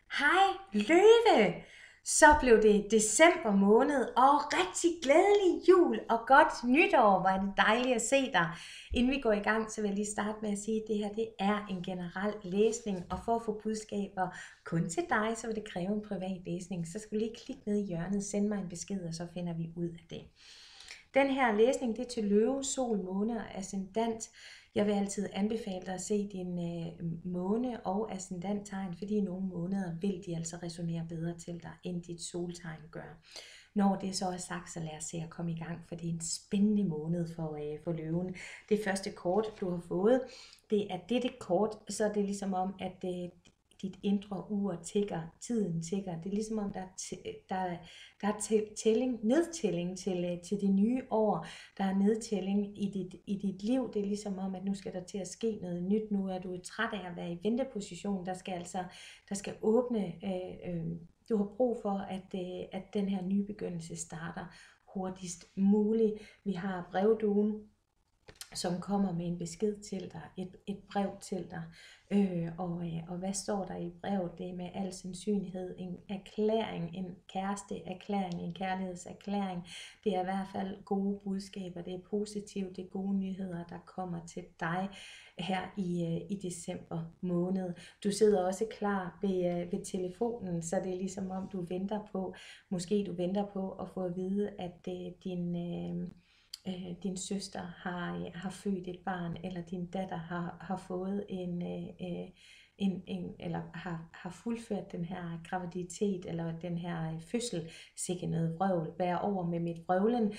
Hej Løve! Så blev det december måned, og rigtig glædelig jul og godt nytår. Hvor er det dejligt at se dig. Inden vi går i gang, så vil jeg lige starte med at sige, at det her det er en generel læsning, og for at få budskaber kun til dig, så vil det kræve en privat læsning. Så skal du lige klikke ned i hjørnet, send mig en besked, og så finder vi ud af det. Den her læsning det er til løve, sol, måne og ascendant. Jeg vil altid anbefale dig at se din måne og ascendanttegn, fordi i nogle måneder vil de altså resonere bedre til dig, end dit soltegn gør. Når det så er sagt, så lad os se at komme i gang, for det er en spændende måned for løven. Det første kort, du har fået, det er dette kort, så er det ligesom om, at dit indre ur tikker, tiden tikker. Det er ligesom om, der er nedtælling til det nye år. Der er nedtælling i dit liv. Det er ligesom om, at nu skal der til at ske noget nyt. Nu er du træt af at være i venteposition. Der skal åbne. Du har brug for, at den her nye begyndelse starter hurtigst muligt. Vi har brevduen, som kommer med en besked til dig, et brev til dig. Og hvad står der i brevet? Det er med al sandsynlighed en erklæring, en kæresteerklæring, en kærlighedserklæring. Det er i hvert fald gode budskaber, det er positivt, det er gode nyheder, der kommer til dig her i december måned. Du sidder også klar ved telefonen, så det er ligesom om du venter på at få at vide, at din søster har født et barn, eller din datter har fået eller har fuldført den her graviditet, eller den her fødsel, sikke noget vrøvl, bær over med mit vrøvlen.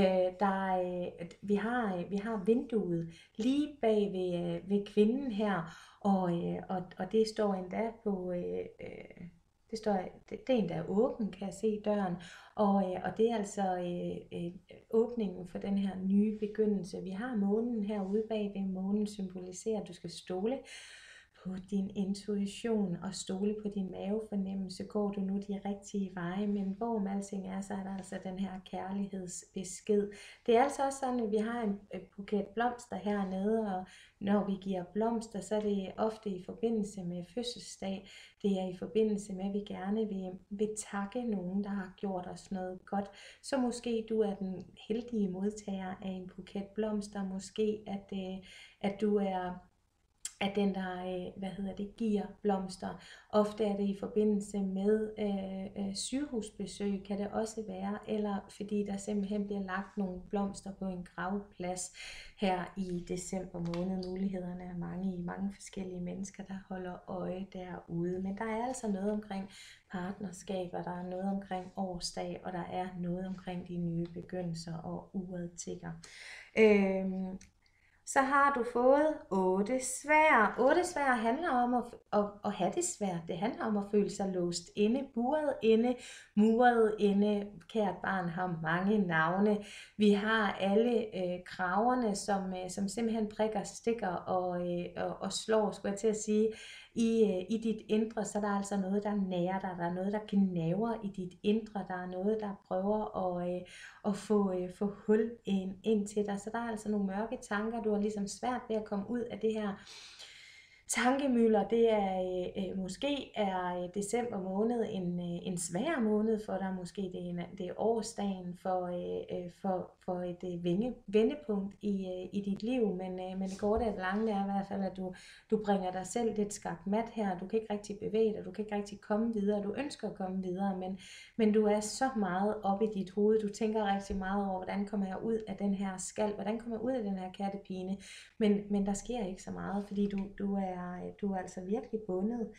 Vi har vinduet lige bag ved kvinden her, og det står endda på... det er endda åben, kan jeg se døren, og det er altså åbningen for den her nye begyndelse. Vi har månen herude bagved. Månen symboliserer, at du skal stole på din intuition og stole på din mavefornemmelse. Går du nu de rigtige veje, men hvorom alting er, så er der altså den her kærlighedsbesked. Det er altså også sådan, at vi har en buket blomster hernede, og når vi giver blomster, så er det ofte i forbindelse med fødselsdag. Det er i forbindelse med, at vi gerne vil takke nogen, der har gjort os noget godt. Så måske du er den heldige modtager af en buket blomster. Måske at du er den, der giver blomster. Ofte er det i forbindelse med sygehusbesøg, kan det også være, eller fordi der simpelthen bliver lagt nogle blomster på en gravplads her i december måned. Mulighederne er mange i mange forskellige mennesker, der holder øje derude. Men der er altså noget omkring partnerskaber, der er noget omkring årsdag, og der er noget omkring de nye begyndelser, og uret tikker. Så har du fået 8 sværd. 8 sværd handler om at have det svært. Det handler om at føle sig låst inde, buret inde, muret inde. Kært barn har mange navne. Vi har alle kraverne, som simpelthen prikker, stikker og slår, skulle jeg til at sige, i dit indre. Så der er altså noget, der nærer dig. Der er noget, der gnaver i dit indre. Der er noget, der prøver at få hul ind til dig. Så der er altså nogle mørke tanker. Du har ligesom svært ved at komme ud af det her tankemøller. Det er måske er december måned en svær måned for dig. Måske det er årsdagen for et vendepunkt i dit liv, men det går det langt er i hvert fald, at du bringer dig selv lidt skakmat her. Du kan ikke rigtig bevæge dig, du kan ikke rigtig komme videre. Du ønsker at komme videre, men du er så meget oppe i dit hoved. Du tænker rigtig meget over, hvordan kommer jeg ud af den her skal, hvordan kommer jeg ud af den her kattepine, men der sker ikke så meget, fordi du er altså virkelig bundet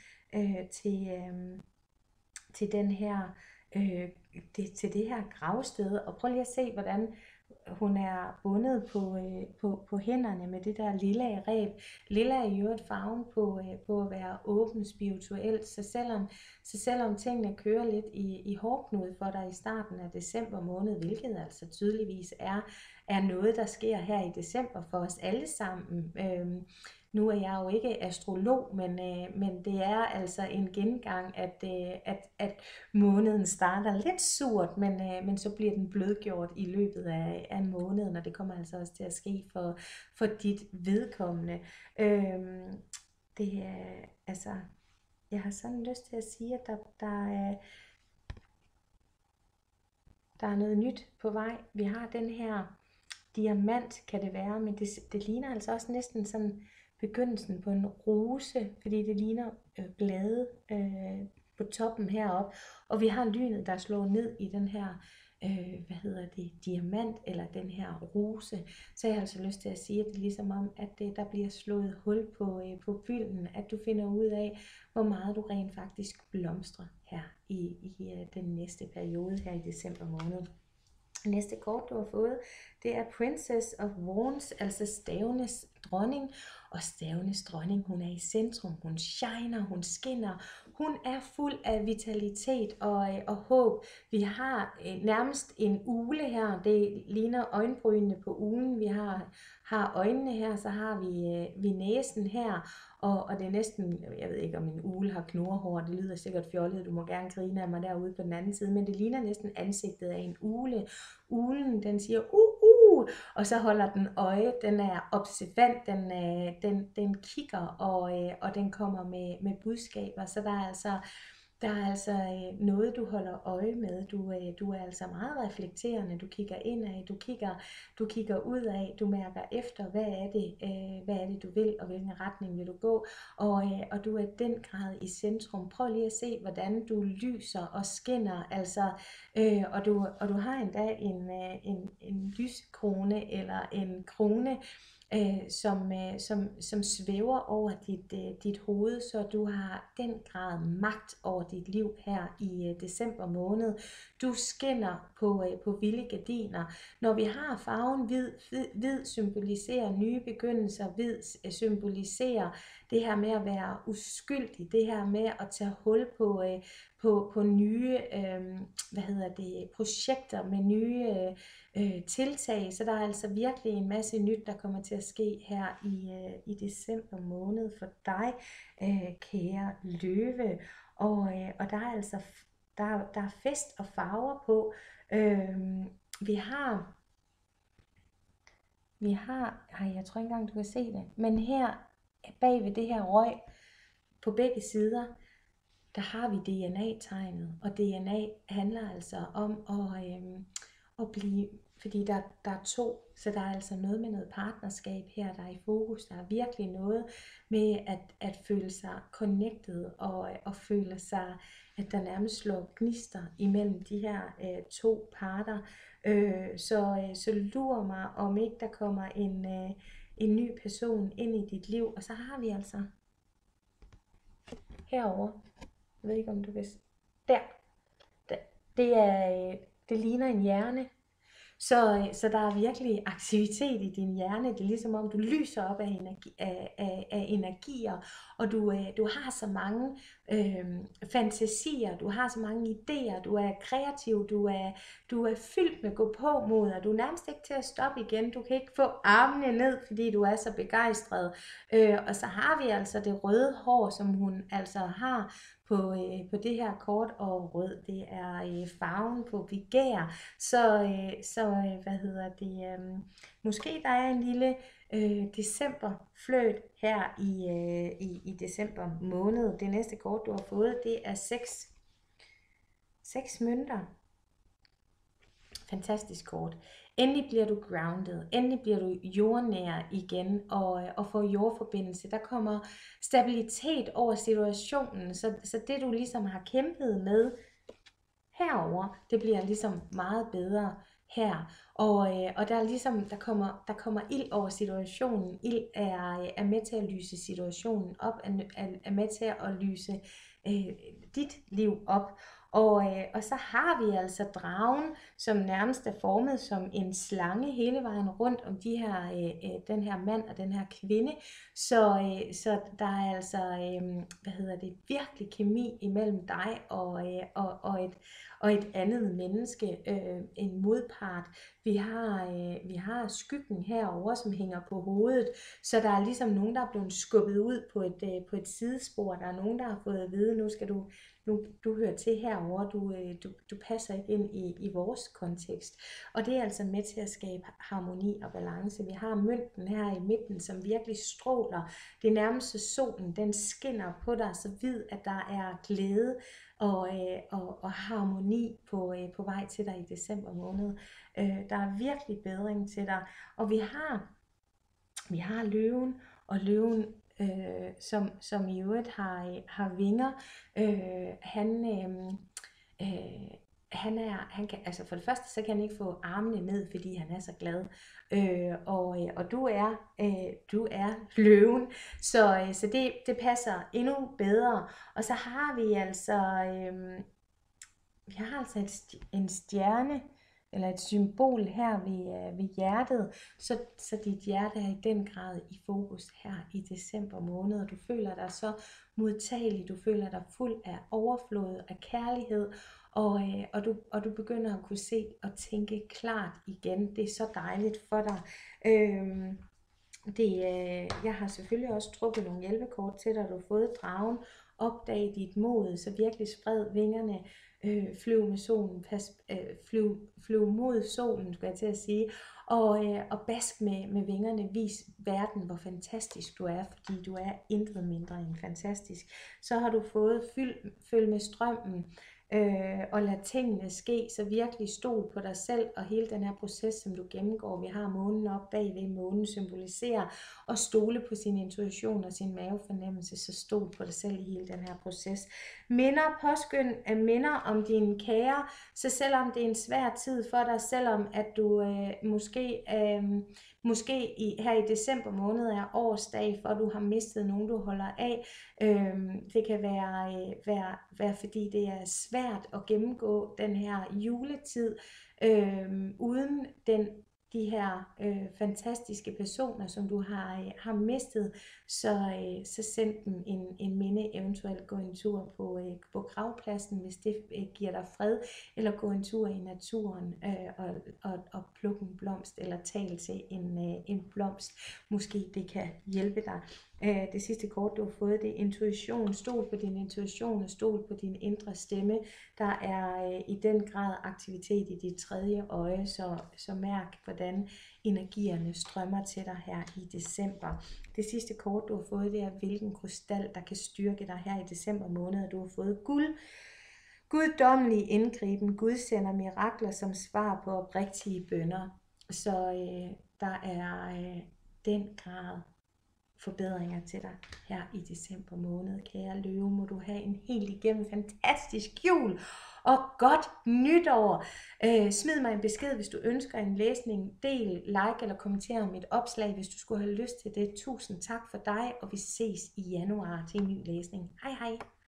til den her til det her gravsted. Og prøv lige at se, hvordan hun er bundet på hænderne med det der lilla reb. Lilla er jo et farven på at være åben spirituelt. Så selvom tingene kører lidt i hårdknude for dig i starten af december måned, hvilket altså tydeligvis er noget, der sker her i december for os alle sammen. Nu er jeg jo ikke astrolog, men det er altså en gengang, at måneden starter lidt surt, men så bliver den blødgjort i løbet af måneden, og det kommer altså også til at ske for dit vedkommende. Det er altså jeg har sådan lyst til at sige, at der er noget nyt på vej. Vi har den her diamant, kan det være, men det ligner altså også næsten sådan begyndelsen på en rose, fordi det ligner blade på toppen heroppe. Og vi har lynet, der slår ned i den her diamant, eller den her rose. Så jeg har altså lyst til at sige, at det er ligesom om, at der bliver slået hul på fylden, at du finder ud af, hvor meget du rent faktisk blomstrer her i den næste periode her i december måned. Næste kort, du har fået, det er Princess of Wands, altså stavenes dronning. Og stavenes dronning, hun er i centrum, hun shiner, hun skinner, hun er fuld af vitalitet og håb. Vi har nærmest en ule her, det ligner øjenbrynene på ulen. Vi har øjnene her, så har vi næsen her, og det er næsten, jeg ved ikke om en ule har knurrehår, det lyder sikkert fjollet, du må gerne grine af mig derude på den anden side, men det ligner næsten ansigtet af en ule. Ulen, den siger og så holder den øje, den er observant, den kigger, og den kommer med budskaber, så der er altså noget, du holder øje med. Du er altså meget reflekterende. Du kigger indad, du kigger udad, du mærker efter, hvad er det, du vil, og hvilken retning vil du gå. Og du er i den grad i centrum. Prøv lige at se, hvordan du lyser og skinner. Altså, og du har endda en lyskrone eller en krone, som svæver over dit hoved, så du har den grad magt over dit liv her i december måned. Du skinner på vilde gardiner. Når vi har farven hvid symboliserer nye begyndelser, hvid symboliserer det her med at være uskyldig, det her med at tage hul på nye projekter med nye tiltag, så der er altså virkelig en masse nyt, der kommer til at ske her i december måned for dig, kære løve, og der er altså der er fest og farver på. Vi har, jeg tror ikke engang du kan se det, men her bag ved det her røg på begge sider, der har vi DNA-tegnet, og DNA handler altså om at blive, fordi der er to, så der er altså noget med noget partnerskab her, der er i fokus. Der er virkelig noget med at føle sig connected, og føle sig, at der nærmest slår gnister imellem de her to parter. Så lurer mig, om ikke der kommer en ny person ind i dit liv. Og så har vi altså herover, jeg ved ikke om du kan der, det ligner en hjerne. Så der er virkelig aktivitet i din hjerne. Det er ligesom om du lyser op af energier, og du har så mange fantasier, du har så mange idéer, du er kreativ, du er fyldt med gå på mod, og du er nærmest ikke til at stoppe igen. Du kan ikke få armene ned, fordi du er så begejstret. Og så har vi altså det røde hår, som hun altså har på det her kort, og rød, det er farven på begær. Måske der er en lille decemberfløjt her i december måned. Det næste kort, du har fået, det er 6 mønter. Fantastisk kort. Endelig bliver du grounded, endelig bliver du jordnær igen og får jordforbindelse. Der kommer stabilitet over situationen, så det du ligesom har kæmpet med herover, det bliver ligesom meget bedre her. Og der er ligesom, der kommer ild over situationen. Ild er med til at lyse situationen op, er med til at lyse dit liv op. Og så har vi altså dragen, som nærmest er formet som en slange hele vejen rundt om den her mand og den her kvinde. Så der er altså virkelig kemi imellem dig og et andet menneske, en modpart. Vi har skyggen herover, som hænger på hovedet, så der er ligesom nogen, der er blevet skubbet ud på et sidespor. Der er nogen, der har fået at vide, nu skal du hører til herover, du passer ikke ind i vores kontekst. Og det er altså med til at skabe harmoni og balance. Vi har mønten her i midten, som virkelig stråler. Det nærmeste solen, den skinner på dig, så vid, at der er glæde og harmoni på vej til dig i december måned. Der er virkelig bedring til dig. Og vi har løven, og løven, som i øvrigt har vinger. Han kan, altså for det første, så kan han ikke få armene ned, fordi han er så glad. Og du er løven, så det passer endnu bedre. Og så har vi altså, en stjerne, eller et symbol her ved hjertet, så dit hjerte er i den grad i fokus her i december måned, og du føler dig så modtagelig, du føler dig fuld af overflod af kærlighed, og du begynder at kunne se og tænke klart igen. Det er så dejligt for dig. Jeg har selvfølgelig også trukket nogle hjælpekort til dig, du har fået dragen. Opdag dit mod, så virkelig spred vingerne, flyv med solen, flyv mod solen, skal jeg til at sige, og bask med vingerne, vis verden, hvor fantastisk du er, fordi du er intet mindre end fantastisk. Så har du fået følg med strømmen, og lad tingene ske, så virkelig stol på dig selv og hele den her proces, som du gennemgår. Vi har månen op bagved, månen symboliserer og stole på sin intuition og sin mavefornemmelse, så stol på dig selv i hele den her proces. Minder om dine kære, så selvom det er en svær tid for dig, selvom at du måske her i december måned er årsdag, for du har mistet nogen, du holder af. Det kan være fordi det er svært at gennemgå den her juletid uden de her fantastiske personer, som du har mistet, så send dem en minde, eventuelt gå en tur på gravpladsen, hvis det giver dig fred, eller gå en tur i naturen og plukke en blomst, eller tale til en blomst. Måske det kan hjælpe dig. Det sidste kort, du har fået, det er intuition. Stol på din intuition og stol på din indre stemme. Der er i den grad aktivitet i dit tredje øje, så mærk, hvordan energierne strømmer til dig her i december. Det sidste kort, du har fået, det er, hvilken krystal, der kan styrke dig her i december måned. Du har fået guld. Guddommelig indgriben. Gud sender mirakler som svar på oprigtige bønner. Så der er den grad forbedringer til dig her i december måned. Kære løve, må du have en helt igennem fantastisk jul og godt nytår. Smid mig en besked, hvis du ønsker en læsning. Del, like eller kommenter mit opslag, hvis du skulle have lyst til det. Tusind tak for dig, og vi ses i januar til en ny læsning. Hej hej!